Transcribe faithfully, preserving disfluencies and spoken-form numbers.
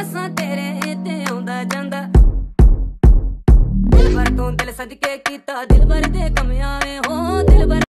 ਦੱਸਾਂ ਤੇਰੇ ਤੇ ਆਉਂਦਾ ਜਾਂਦਾ। ਦਿਲ ਭਰ ਤੋਂ ਦਿਲ ਸੱਜ ਕੇ ਕੀਤਾ ਦਿਲ ਭਰ ਦੇ ਕਮਿਆਂ ਵੇ ਹੋ ਦਿਲ ਭਰ